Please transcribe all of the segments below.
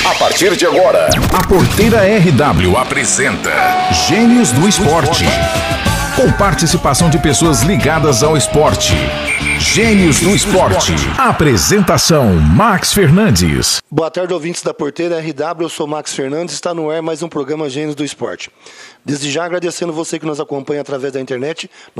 A partir de agora, a Porteira RW apresenta Gênios do Esporte. Com participação de pessoas ligadas ao esporte. Gênios do Esporte. Apresentação, Max Fernandes. Boa tarde, ouvintes da Porteira RW. Eu sou Max Fernandes. Está no ar mais um programa Gênios do Esporte. Desde já agradecendo você que nos acompanha através da internet no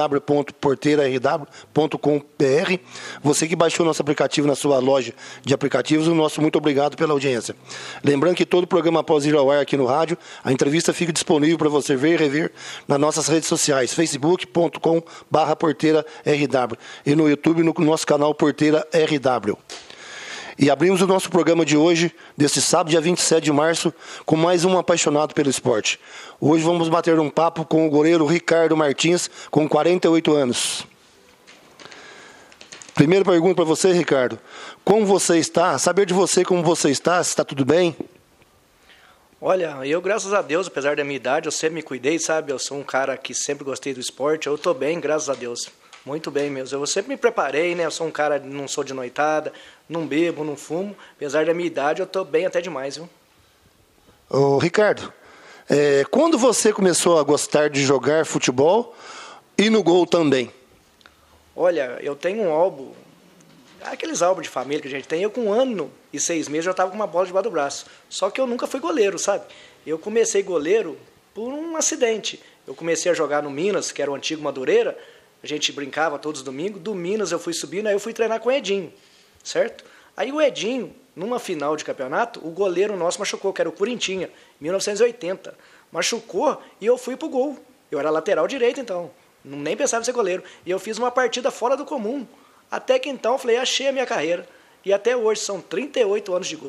www.porteirarw.com.br. Você que baixou nosso aplicativo na sua loja de aplicativos, o nosso muito obrigado pela audiência. Lembrando que todo programa após ir ao ar aqui no rádio, a entrevista fica disponível para você ver e rever nas nossas redes sociais, facebook.com/porteirarw e no YouTube no nosso canal Porteira RW. E abrimos o nosso programa de hoje, deste sábado, dia 27 de março, com mais um apaixonado pelo esporte. Hoje vamos bater um papo com o goleiro Ricardo Martins, com 48 anos. Primeira pergunta para você, Ricardo. Como você está? Saber de você como você está, se está tudo bem? Olha, eu, graças a Deus, apesar da minha idade, eu sempre me cuidei, sabe? Eu sou um cara que sempre gostei do esporte, eu estou bem, graças a Deus. Muito bem mesmo. Eu sempre me preparei, né? Eu sou um cara, não sou de noitada, não bebo, não fumo. Apesar da minha idade, eu estou bem até demais, viu? Ô, Ricardo, quando você começou a gostar de jogar futebol e no gol também? Olha, eu tenho um álbum, aqueles álbuns de família que a gente tem. Eu, com 1 ano e 6 meses, já estava com uma bola debaixo do braço. Só que eu nunca fui goleiro, sabe? Eu comecei goleiro por um acidente. Eu comecei a jogar no Minas, que era o antigo Madureira. A gente brincava todos os domingos. Do Minas eu fui subindo, aí eu fui treinar com o Edinho, certo? Aí o Edinho, numa final de campeonato, o goleiro nosso machucou, que era o Curintinha, 1980. Machucou e eu fui pro gol. Eu era lateral direito, então. Nem pensava em ser goleiro. E eu fiz uma partida fora do comum. Até que então eu falei, achei a minha carreira. E até hoje são 38 anos de gol.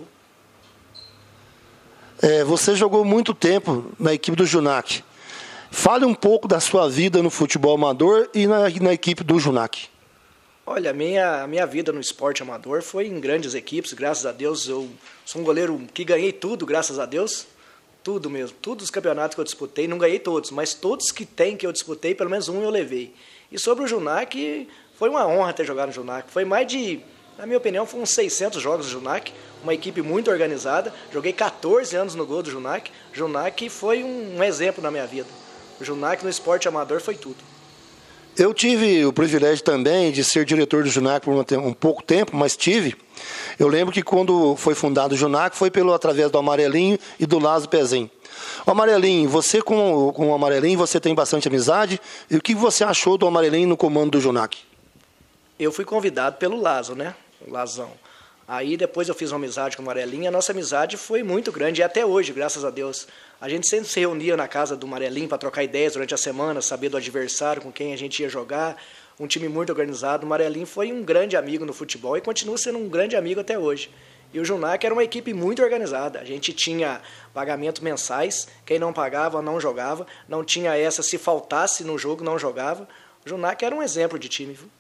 Você jogou muito tempo na equipe do Junac. Fale um pouco da sua vida no futebol amador e na equipe do Junac. Olha, a minha vida no esporte amador foi em grandes equipes, graças a Deus. Eu sou um goleiro que ganhei tudo, graças a Deus. Tudo mesmo. Todos os campeonatos que eu disputei, não ganhei todos, mas todos que tem que eu disputei, pelo menos um eu levei. E sobre o Junac, foi uma honra ter jogado no Junac. Foi mais de, na minha opinião, foram uns 600 jogos no Junac. Uma equipe muito organizada. Joguei 14 anos no gol do Junac. Junac foi um exemplo na minha vida. O Junac no esporte amador foi tudo. Eu tive o privilégio também de ser diretor do Junac por um pouco tempo, mas tive. Eu lembro que quando foi fundado o Junac foi através do Amarelinho e do Lázaro Pezinho. O Amarelinho, você com o Amarelinho, você tem bastante amizade. E o que você achou do Amarelinho no comando do Junac? Eu fui convidado pelo Lázaro, né? O Lazão. Aí depois eu fiz uma amizade com o Amarelinho, a nossa amizade foi muito grande, e até hoje, graças a Deus. A gente sempre se reunia na casa do Amarelinho para trocar ideias durante a semana, saber do adversário, com quem a gente ia jogar, um time muito organizado. O Amarelinho foi um grande amigo no futebol e continua sendo um grande amigo até hoje. E o Junac era uma equipe muito organizada, a gente tinha pagamentos mensais, quem não pagava não jogava, não tinha essa, se faltasse no jogo não jogava. O Junac era um exemplo de time, viu?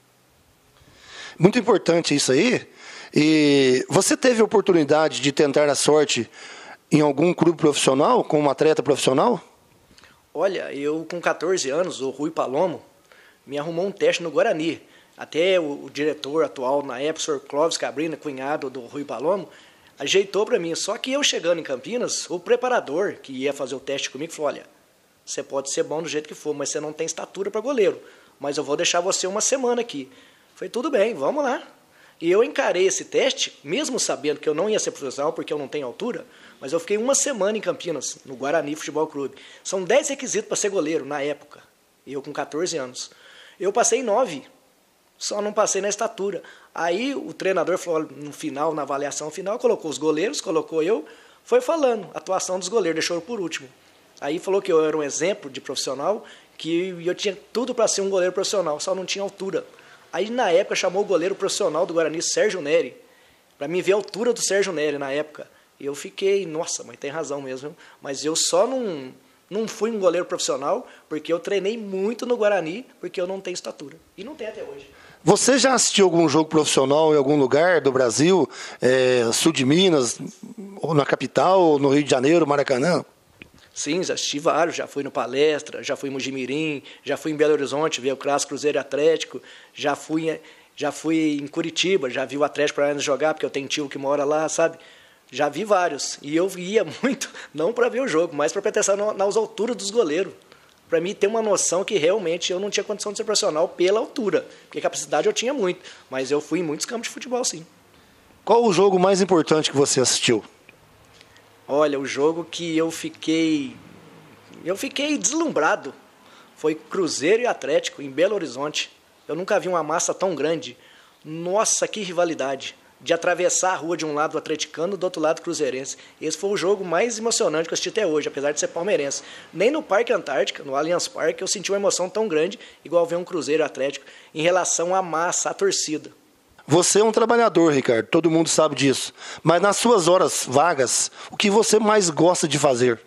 Muito importante isso aí. E você teve a oportunidade de tentar a sorte em algum clube profissional, como atleta profissional? Olha, eu com 14 anos, o Rui Palomo, me arrumou um teste no Guarani. Até o diretor atual, na época, o Sr. Clóvis Cabrina, cunhado do Rui Palomo, ajeitou para mim. Só que eu chegando em Campinas, o preparador que ia fazer o teste comigo falou, olha, você pode ser bom do jeito que for, mas você não tem estatura para goleiro. Mas eu vou deixar você uma semana aqui. Falei, tudo bem, vamos lá. E eu encarei esse teste, mesmo sabendo que eu não ia ser profissional, porque eu não tenho altura, mas eu fiquei uma semana em Campinas, no Guarani Futebol Clube. São 10 requisitos para ser goleiro, na época. Eu com 14 anos. Eu passei 9, só não passei na estatura. Aí o treinador falou, no final, na avaliação final, colocou os goleiros, colocou eu, foi falando, atuação dos goleiros, deixou eu por último. Aí falou que eu era um exemplo de profissional, que eu tinha tudo para ser um goleiro profissional, só não tinha altura. Aí, na época, chamou o goleiro profissional do Guarani, Sérgio Neri, para mim ver a altura do Sérgio Neri na época. E eu fiquei, nossa, mas tem razão mesmo. Mas eu só não fui um goleiro profissional porque eu treinei muito no Guarani, porque eu não tenho estatura. E não tenho até hoje. Você já assistiu algum jogo profissional em algum lugar do Brasil, sul de Minas, ou na capital, ou no Rio de Janeiro, Maracanã? Sim, já assisti vários, já fui no Palestra, já fui em Mojimirim, já fui em Belo Horizonte, vi o Clássico Cruzeiro e Atlético, já fui em Curitiba, já vi o Atlético Paranaense jogar, porque eu tenho tio que mora lá, sabe? Já vi vários. E eu ia muito, não para ver o jogo, mas para prestar nas alturas dos goleiros. Para mim ter uma noção que realmente eu não tinha condição de ser profissional pela altura. Porque capacidade eu tinha muito. Mas eu fui em muitos campos de futebol, sim. Qual o jogo mais importante que você assistiu? Olha, o jogo que eu fiquei deslumbrado foi Cruzeiro e Atlético, em Belo Horizonte. Eu nunca vi uma massa tão grande. Nossa, que rivalidade. De atravessar a rua de um lado do atleticano, do outro lado do cruzeirense. Esse foi o jogo mais emocionante que eu assisti até hoje, apesar de ser palmeirense. Nem no Parque Antártica, no Allianz Parque, eu senti uma emoção tão grande, igual ver um Cruzeiro Atlético, em relação à massa, à torcida. Você é um trabalhador, Ricardo, todo mundo sabe disso. Mas nas suas horas vagas, o que você mais gosta de fazer?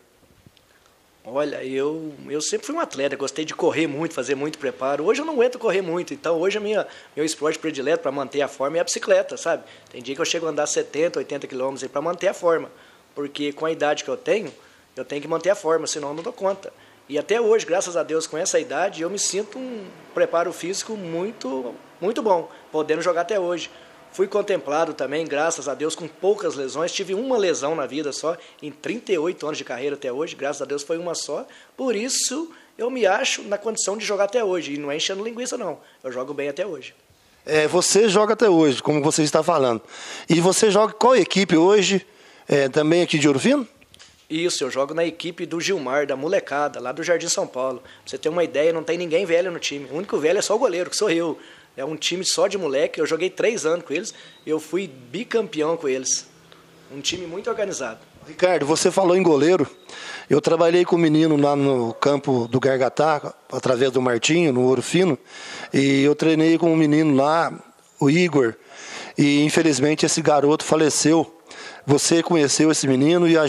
Olha, eu sempre fui um atleta, gostei de correr muito, fazer muito preparo. Hoje eu não aguento correr muito, então hoje meu esporte predileto para manter a forma é a bicicleta, sabe? Tem dia que eu chego a andar 70, 80 quilômetros para manter a forma, porque com a idade que eu tenho que manter a forma, senão eu não dou conta. E até hoje, graças a Deus, com essa idade, eu me sinto um preparo físico muito, muito bom, podendo jogar até hoje. Fui contemplado também, graças a Deus, com poucas lesões. Tive uma lesão na vida só, em 38 anos de carreira até hoje. Graças a Deus foi uma só. Por isso, eu me acho na condição de jogar até hoje. E não é enchendo linguiça, não. Eu jogo bem até hoje. Você joga até hoje, como você está falando. E você joga qual equipe hoje? Também aqui de Ouro Fino? Isso, eu jogo na equipe do Gilmar, da molecada, lá do Jardim São Paulo. Pra você ter uma ideia, não tem ninguém velho no time. O único velho é só o goleiro, que sou eu. É um time só de moleque, eu joguei 3 anos com eles, eu fui bicampeão com eles. Um time muito organizado. Ricardo, você falou em goleiro. Eu trabalhei com um menino lá no campo do Gargatá, através do Martinho, no Ouro Fino, e eu treinei com um menino lá, o Igor, e infelizmente esse garoto faleceu. Você conheceu esse menino e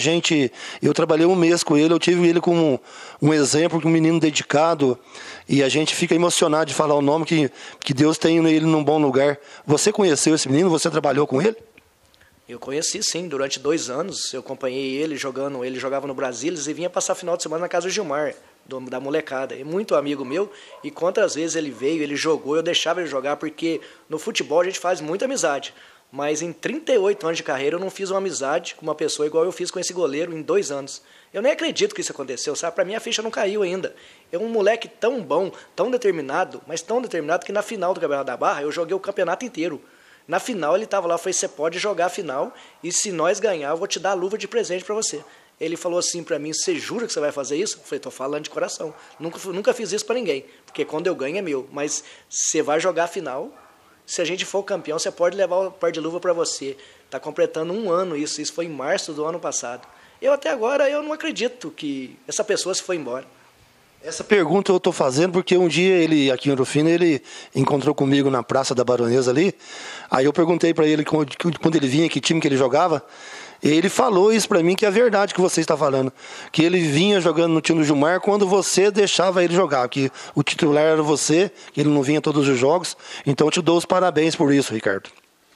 eu trabalhei um mês com ele, eu tive ele como um exemplo, um menino dedicado, e a gente fica emocionado de falar o nome que Deus tem ele num bom lugar. Você conheceu esse menino? Você trabalhou com ele? Eu conheci, sim, durante 2 anos, eu acompanhei ele jogando, ele jogava no Brasília e vinha passar final de semana na casa do Gilmar, da molecada, é muito amigo meu, e quantas vezes ele veio, ele jogou, eu deixava ele jogar, porque no futebol a gente faz muita amizade. Mas em 38 anos de carreira eu não fiz uma amizade com uma pessoa igual eu fiz com esse goleiro em 2 anos. Eu nem acredito que isso aconteceu, sabe? Para mim a ficha não caiu ainda. É um moleque tão bom, tão determinado, mas tão determinado que na final do Campeonato da Barra eu joguei o campeonato inteiro. Na final ele estava lá, falei, você pode jogar a final e se nós ganhar eu vou te dar a luva de presente para você. Ele falou assim para mim, você jura que você vai fazer isso? Eu falei, tô falando de coração. Nunca fiz isso para ninguém, porque quando eu ganho é meu. Mas você vai jogar a final... Se a gente for campeão, você pode levar o par de luva para você. Está completando 1 ano isso. Isso foi em março do ano passado. Eu até agora eu não acredito que essa pessoa se foi embora. Essa pergunta eu estou fazendo porque um dia ele, aqui em Ouro Fino, ele encontrou comigo na Praça da Baronesa ali. Aí eu perguntei para ele quando ele vinha, que time que ele jogava. E ele falou isso para mim, que é a verdade que você está falando. Que ele vinha jogando no time do Gilmar quando você deixava ele jogar. Que o titular era você, que ele não vinha a todos os jogos. Então eu te dou os parabéns por isso, Ricardo.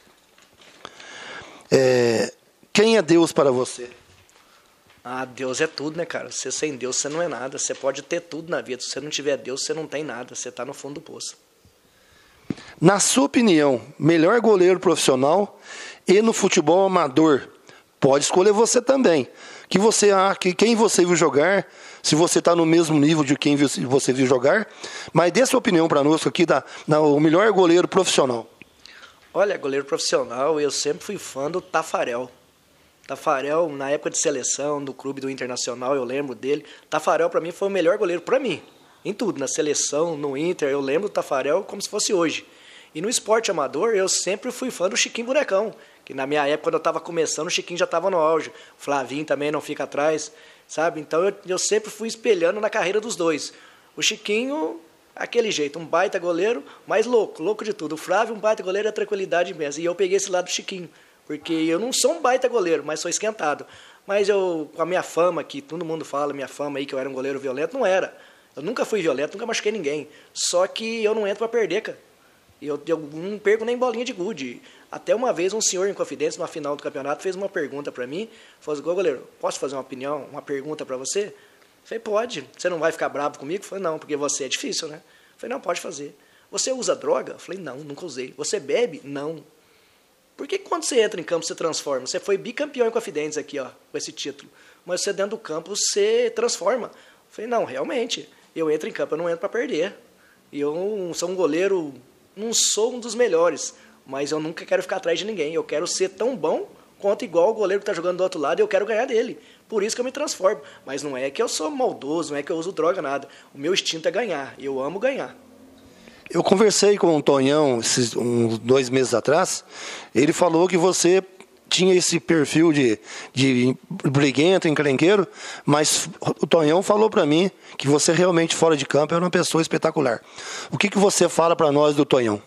Quem é Deus para você? Ah, Deus é tudo, né, cara? Você sem Deus, você não é nada. Você pode ter tudo na vida. Se você não tiver Deus, você não tem nada. Você está no fundo do poço. Na sua opinião, melhor goleiro profissional e no futebol amador? Pode escolher você também. Quem você viu jogar, se você está no mesmo nível de quem você viu jogar, mas dê sua opinião para nós aqui, o melhor goleiro profissional. Olha, goleiro profissional, eu sempre fui fã do Tafarel. Tafarel, na época de seleção, do clube do Internacional, eu lembro dele. Tafarel, para mim, foi o melhor goleiro, para mim. Em tudo, na seleção, no Inter, eu lembro do Tafarel como se fosse hoje. E no esporte amador, eu sempre fui fã do Chiquinho Bonecão, que na minha época, quando eu estava começando, o Chiquinho já estava no auge. O Flavinho também não fica atrás, sabe? Então eu sempre fui espelhando na carreira dos dois. O Chiquinho, aquele jeito, um baita goleiro, mas louco de tudo. O Flávio, um baita goleiro, é tranquilidade mesmo. E eu peguei esse lado do Chiquinho, porque eu não sou um baita goleiro, mas sou esquentado. Mas eu, com a minha fama, que todo mundo fala, minha fama aí, que eu era um goleiro violento, não era. Eu nunca fui violento, nunca machuquei ninguém. Só que eu não entro para perder, cara. Eu não perco nem bolinha de gude. Até uma vez um senhor em Confidência, numa final do campeonato, fez uma pergunta para mim. Falou assim, goleiro, posso fazer uma pergunta para você? Eu falei, pode. Você não vai ficar bravo comigo? Eu falei, não, porque você é difícil, né? Eu falei, não, pode fazer. Você usa droga? Eu falei, não, nunca usei. Você bebe? Não. Por que quando você entra em campo você transforma? Você foi bicampeão em Confidentes aqui, ó, com esse título. Mas você dentro do campo você transforma. Eu falei, não, realmente, eu entro em campo, eu não entro para perder. E eu não sou um goleiro, não sou um dos melhores, mas eu nunca quero ficar atrás de ninguém. Eu quero ser tão bom quanto igual o goleiro que está jogando do outro lado e eu quero ganhar dele. Por isso que eu me transformo. Mas não é que eu sou maldoso, não é que eu uso droga, nada. O meu instinto é ganhar. Eu amo ganhar. Eu conversei com o Tonhão uns 2 meses atrás. Ele falou que você tinha esse perfil de briguento, encrenqueiro, mas o Tonhão falou para mim que você realmente fora de campo era uma pessoa espetacular. O que você fala para nós do Tonhão?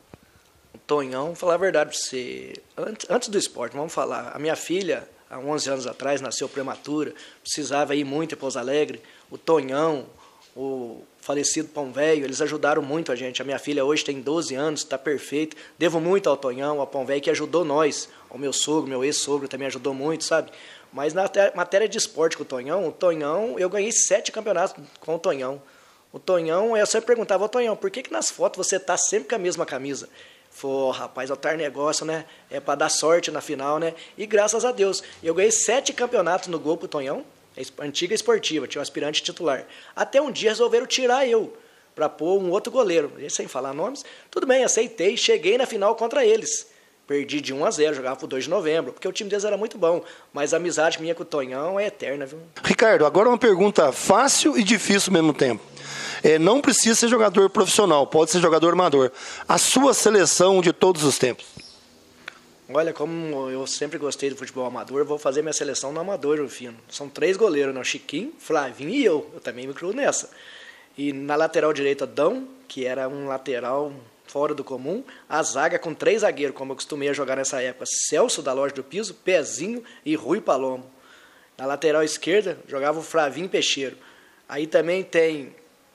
O Tonhão, falar a verdade para você, antes do esporte, vamos falar, a minha filha, há 11 anos atrás, nasceu prematura, precisava ir muito em Pouso Alegre. O Tonhão, o falecido Pão Velho, eles ajudaram muito a gente. A minha filha hoje tem 12 anos, está perfeita. Devo muito ao Tonhão, ao Pão Velho, que ajudou nós. Ao meu sogro, meu ex-sogro também ajudou muito, sabe? Mas na matéria de esporte com o Tonhão, eu ganhei 7 campeonatos com o Tonhão. O Tonhão, eu sempre perguntava, ô Tonhão, por que nas fotos você tá sempre com a mesma camisa? Falei, rapaz, altar negócio, né? É para dar sorte na final, né? E graças a Deus, eu ganhei 7 campeonatos no gol pro Tonhão, antiga esportiva, tinha um aspirante titular. Até um dia resolveram tirar eu, para pôr um outro goleiro, sem falar nomes. Tudo bem, aceitei, cheguei na final contra eles. Perdi de 1-0, jogava pro 2 de novembro, porque o time deles era muito bom. Mas a amizade minha com o Tonhão é eterna, viu? Ricardo, agora uma pergunta fácil e difícil ao mesmo tempo. Não precisa ser jogador profissional, pode ser jogador amador. A sua seleção de todos os tempos? Olha, como eu sempre gostei do futebol amador, vou fazer minha seleção no amador, Rufino. São 3 goleiros, né? Chiquinho, Flavinho e eu. Eu também me incluo nessa. E na lateral direita, Dão, que era um lateral fora do comum. A zaga com 3 zagueiros, como eu costumei jogar nessa época. Celso, da Loja do Piso, Pezinho e Rui Palomo. Na lateral esquerda, jogava o Flavinho Peixeiro. Aí também tem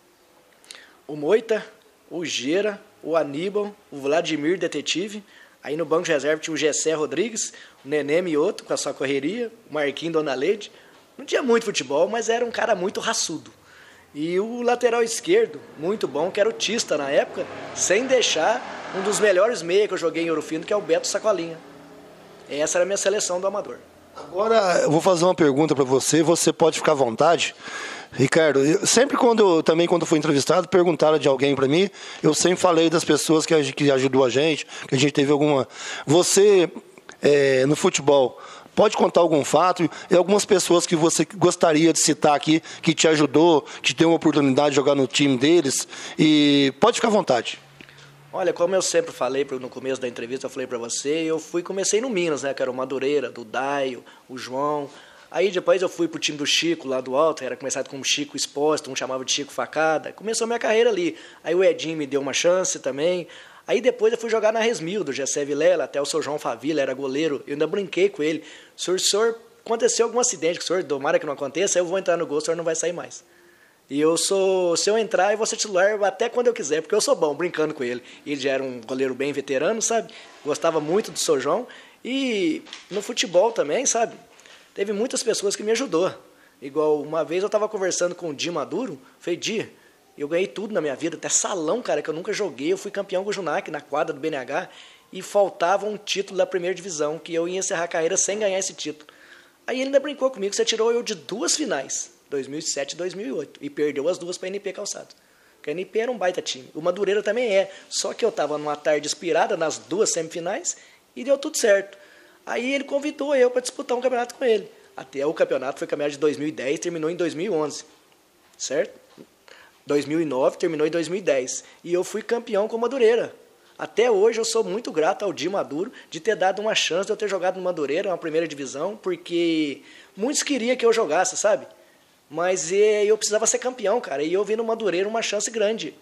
o Moita, o Gera, o Aníbal, o Vladimir Detetive. Aí no banco de reserva tinha o Gessé Rodrigues, o Nenê Mioto com a sua correria, o Marquinhos Dona Leide. Não tinha muito futebol, mas era um cara muito raçudo. E o lateral esquerdo, muito bom, que era o Tista na época, sem deixar um dos melhores meias que eu joguei em Ouro Fino, que é o Beto Sacolinha. Essa era a minha seleção do amador. Agora eu vou fazer uma pergunta para você, você pode ficar à vontade. Ricardo, sempre quando fui entrevistado, perguntaram de alguém para mim, eu sempre falei das pessoas que ajudou a gente, que a gente teve alguma... Você, no futebol, pode contar algum fato e algumas pessoas que você gostaria de citar aqui, que te ajudou, que deu uma oportunidade de jogar no time deles, e pode ficar à vontade. Olha, como eu sempre falei no começo da entrevista, eu falei para você, comecei no Minas, né, que era o Madureira, do Daio, o João. Aí depois eu fui pro time do Chico, lá do Alto, era começado com o Chico Exposto, um chamava de Chico Facada. Começou a minha carreira ali. Aí o Edinho me deu uma chance também. Aí depois eu fui jogar na Resmil, do Gessé Vilela, até o seu João Favila, era goleiro. Eu ainda brinquei com ele. Senhor, aconteceu algum acidente, que o senhor, tomara que não aconteça, eu vou entrar no gol, o senhor não vai sair mais. E se eu entrar, eu vou ser titular até quando eu quiser, porque eu sou bom, brincando com ele. Ele já era um goleiro bem veterano, sabe? Gostava muito do seu João. E no futebol também, sabe? Teve muitas pessoas que me ajudou. Igual uma vez eu estava conversando com o Di Maduro, falei, Di, eu ganhei tudo na minha vida, até salão, cara, que eu nunca joguei. Eu fui campeão com o Junac na quadra do BNH e faltava um título da primeira divisão, que eu ia encerrar a carreira sem ganhar esse título. Aí ele ainda brincou comigo, você tirou eu de 2 finais, 2007 e 2008, e perdeu as 2 para a NP Calçados. Porque a NP era um baita time. O Madureira também é, só que eu estava numa tarde inspirada nas 2 semifinais e deu tudo certo. Aí ele convidou eu para disputar um campeonato com ele. Até o campeonato foi campeonato de 2010, terminou em 2011, certo? 2009, terminou em 2010. E eu fui campeão com o Madureira. Até hoje eu sou muito grato ao Di Maduro de ter dado uma chance de eu ter jogado no Madureira, uma primeira divisão, porque muitos queriam que eu jogasse, sabe? Mas eu precisava ser campeão, cara. E eu vi no Madureira uma chance grande.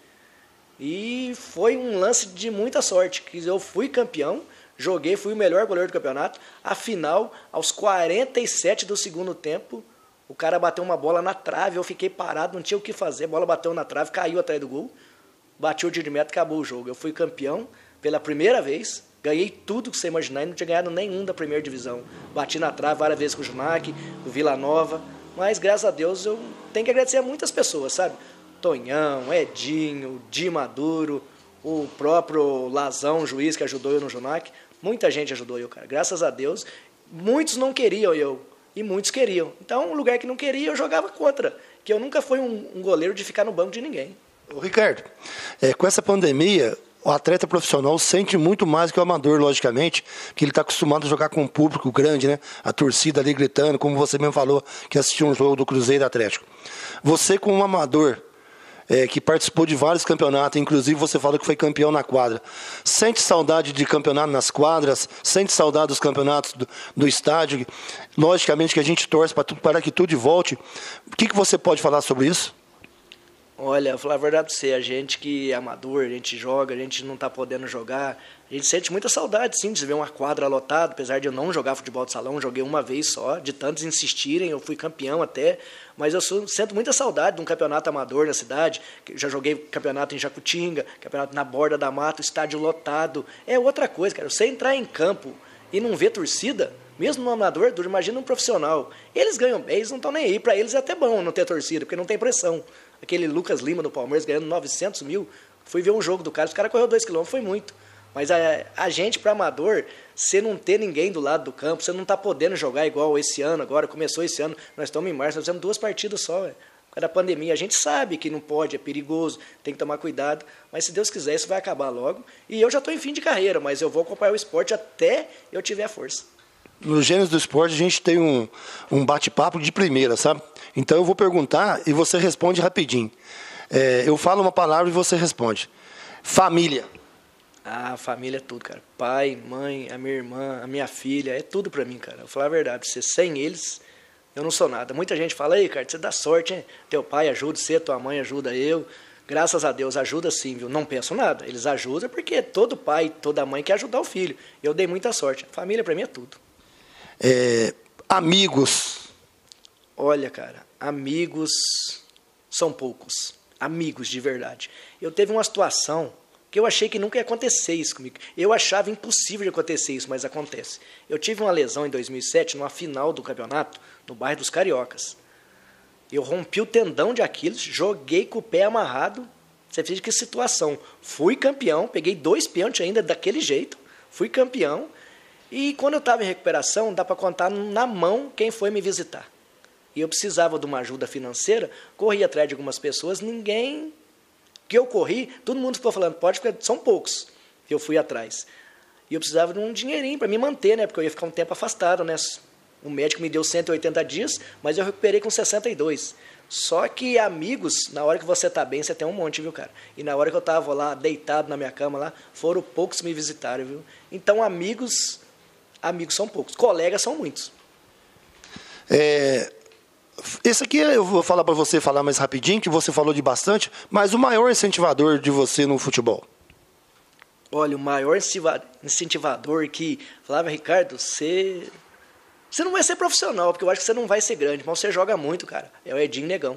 E foi um lance de muita sorte, que eu fui campeão, joguei, fui o melhor goleiro do campeonato. Afinal, aos 47 do segundo tempo, o cara bateu uma bola na trave, eu fiquei parado, não tinha o que fazer. A bola bateu na trave, caiu atrás do gol. Bati o tiro de meta, acabou o jogo. Eu fui campeão pela primeira vez, ganhei tudo que você imaginar e não tinha ganhado nenhum da primeira divisão. Bati na trave várias vezes com o Junac, com o Vila Nova, mas graças a Deus eu tenho que agradecer a muitas pessoas, sabe? Tonhão, Edinho, Di Maduro, o próprio Lazão, juiz que ajudou eu no Junac. Muita gente ajudou eu, cara. Graças a Deus. Muitos não queriam eu. E muitos queriam. Então, um lugar que não queria, eu jogava contra. Que eu nunca fui um goleiro de ficar no banco de ninguém. Ô, Ricardo, com essa pandemia, o atleta profissional sente muito mais que o amador, logicamente, que ele está acostumado a jogar com um público grande, né? A torcida ali gritando, como você mesmo falou, que assistiu um jogo do Cruzeiro Atlético. Você, como um amador, que participou de vários campeonatos, inclusive você falou que foi campeão na quadra, sente saudade de campeonato nas quadras? Sente saudade dos campeonatos do estádio? Logicamente que a gente torce para que tudo volte. O que você pode falar sobre isso? Olha, vou falar a verdade pra você, a gente que é amador, a gente joga, a gente não tá podendo jogar, a gente sente muita saudade, sim, de ver uma quadra lotada, apesar de eu não jogar futebol de salão, joguei uma vez só, de tantos insistirem, eu fui campeão até, mas eu sinto muita saudade de um campeonato amador na cidade, já joguei campeonato em Jacutinga, campeonato na Borda da Mata, estádio lotado, é outra coisa, cara, você entrar em campo e não ver torcida, mesmo no amador, imagina um profissional, eles ganham bem, eles não estão nem aí, para eles é até bom não ter torcida, porque não tem pressão. Aquele Lucas Lima do Palmeiras ganhando 900 mil, fui ver um jogo do cara, os caras correu 2 km, foi muito. Mas a gente, para amador, você não ter ninguém do lado do campo, você não está podendo jogar igual esse ano, agora começou esse ano, nós estamos em março, nós fizemos 2 partidas só, por causa da pandemia. A gente sabe que não pode, é perigoso, tem que tomar cuidado, mas se Deus quiser isso vai acabar logo. E eu já estou em fim de carreira, mas eu vou acompanhar o esporte até eu tiver força. No Gênios do Esporte a gente tem um bate-papo de primeira, sabe? Então eu vou perguntar e você responde rapidinho. Eu falo uma palavra e você responde. Família. Ah, família é tudo, cara. Pai, mãe, a minha irmã, a minha filha, é tudo pra mim, cara. Vou falar a verdade, sem eles, eu não sou nada. Muita gente fala, aí, cara, você dá sorte, hein? Teu pai ajuda você, tua mãe ajuda eu. Graças a Deus, ajuda sim, viu? Não penso nada. Eles ajudam porque todo pai, toda mãe quer ajudar o filho. Eu dei muita sorte. Família pra mim é tudo. Amigos. Olha, cara, amigos são poucos. Amigos de verdade. Eu teve uma situação que eu achei que nunca ia acontecer isso comigo. Eu achava impossível de acontecer isso, mas acontece. Eu tive uma lesão em 2007, numa final do campeonato, no bairro dos Cariocas. Eu rompi o tendão de Aquiles, joguei com o pé amarrado. Você fez que situação. Fui campeão, peguei 2 pênaltis ainda daquele jeito. Fui campeão. E quando eu estava em recuperação, dá para contar na mão quem foi me visitar. E eu precisava de uma ajuda financeira, corri atrás de algumas pessoas, ninguém que eu corri, todo mundo ficou falando, pode ficar, são poucos. Eu fui atrás. E eu precisava de um dinheirinho para me manter, né? Porque eu ia ficar um tempo afastado, né? O médico me deu 180 dias, mas eu recuperei com 62. Só que amigos, na hora que você tá bem, você tem um monte, viu, cara? E na hora que eu tava lá, deitado na minha cama lá, foram poucos que me visitaram, viu? Então amigos são poucos, colegas são muitos. Esse aqui eu vou falar para você falar mais rapidinho, que você falou de bastante, mas o maior incentivador de você no futebol? Olha, o maior incentivador que falava, Ricardo, você não vai ser profissional, porque eu acho que você não vai ser grande, mas você joga muito, cara. É o Edinho Negão.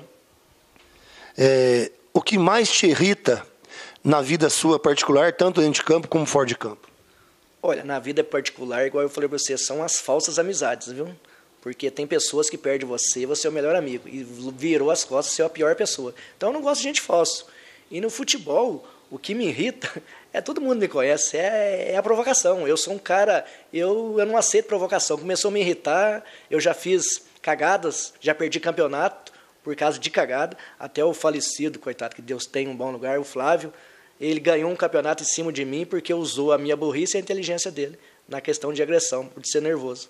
O que mais te irrita na vida sua particular, tanto dentro de campo como fora de campo? Olha, na vida particular, igual eu falei para você, são as falsas amizades, viu? Porque tem pessoas que perdem você é o melhor amigo. E virou as costas, você é a pior pessoa. Então eu não gosto de gente falsa. E no futebol, o que me irrita, todo mundo me conhece, é a provocação. Eu sou um cara, eu não aceito provocação. Começou a me irritar, eu já fiz cagadas, já perdi campeonato por causa de cagada. Até o falecido, coitado, que Deus tem um bom lugar, o Flávio, ele ganhou um campeonato em cima de mim porque usou a minha burrice e a inteligência dele na questão de agressão, por ser nervoso.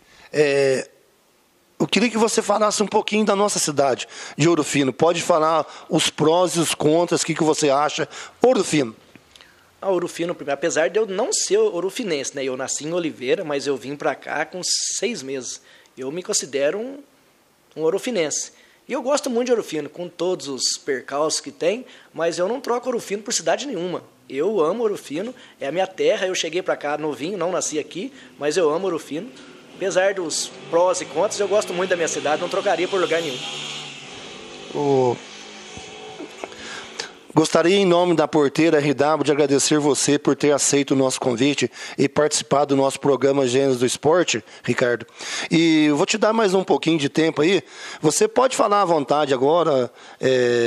Eu queria que você falasse um pouquinho da nossa cidade, de Ouro Fino. Pode falar os prós e os contras, o que você acha? Ouro Fino. Ouro Fino, apesar de eu não ser ourofinense, né? Eu nasci em Oliveira, mas eu vim para cá com 6 meses. Eu me considero um ourofinense. E eu gosto muito de Ouro Fino, com todos os percalços que tem, mas eu não troco Ouro Fino por cidade nenhuma. Eu amo Ouro Fino, é a minha terra, eu cheguei para cá novinho, não nasci aqui, mas eu amo Ouro Fino. Apesar dos prós e contras, eu gosto muito da minha cidade, não trocaria por lugar nenhum. Gostaria, em nome da Porteira RW, de agradecer você por ter aceito o nosso convite e participar do nosso programa Gênios do Esporte, Ricardo. E eu vou te dar mais um pouquinho de tempo aí. Você pode falar à vontade agora,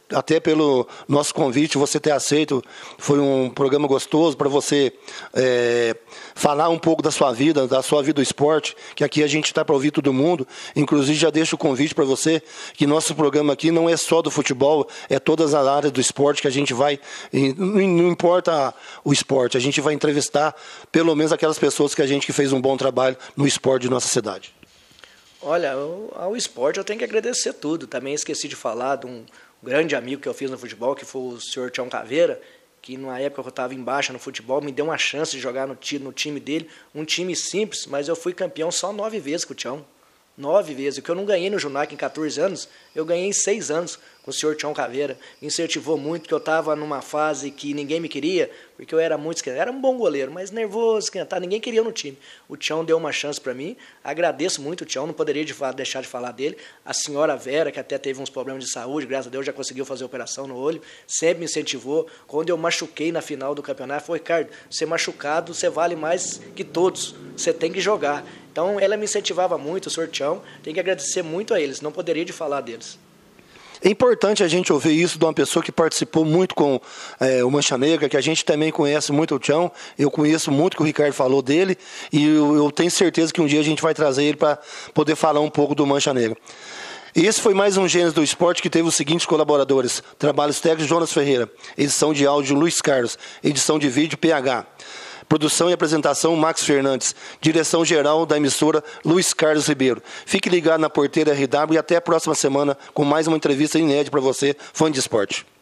até pelo nosso convite, você ter aceito. Foi um programa gostoso para você falar um pouco da sua vida do esporte, que aqui a gente está para ouvir todo mundo. Inclusive, já deixo o convite para você, que nosso programa aqui não é só do futebol, é todas as áreas do esporte que a gente vai, não importa o esporte, a gente vai entrevistar pelo menos aquelas pessoas que fez um bom trabalho no esporte de nossa cidade. Olha, ao esporte eu tenho que agradecer tudo. Também esqueci de falar de um grande amigo que eu fiz no futebol, que foi o senhor Tião Caveira, que numa época que eu estava em baixa no futebol, me deu uma chance de jogar no time dele, um time simples, mas eu fui campeão só 9 vezes com o Tião. 9 vezes. O que eu não ganhei no Junac em 14 anos, eu ganhei em 6 anos com o senhor Tião Caveira. Me incentivou muito, porque eu estava numa fase que ninguém me queria, porque eu era muito esquentado. Era um bom goleiro, mas nervoso, esquentado, ninguém queria no time. O Tião deu uma chance para mim, agradeço muito o Tião, não poderia deixar de falar dele. A senhora Vera, que até teve uns problemas de saúde, graças a Deus já conseguiu fazer operação no olho, sempre me incentivou. Quando eu machuquei na final do campeonato, falou: Ricardo, você machucado, você vale mais que todos, você tem que jogar. Então, ela me incentivava muito, o senhor Tião, tem que agradecer muito a eles, não poderia de falar deles. É importante a gente ouvir isso de uma pessoa que participou muito com o Mancha Negra, que a gente também conhece muito o Tião, eu conheço muito o que o Ricardo falou dele, e eu tenho certeza que um dia a gente vai trazer ele para poder falar um pouco do Mancha Negra. E esse foi mais um Gênios do Esporte, que teve os seguintes colaboradores: trabalhos técnicos, Jonas Ferreira; edição de áudio, Luiz Carlos; edição de vídeo, PH; produção e apresentação, Max Fernandes; direção-geral da emissora, Luiz Carlos Ribeiro. Fique ligado na Porteira RW e até a próxima semana com mais uma entrevista inédita para você, fã de esporte.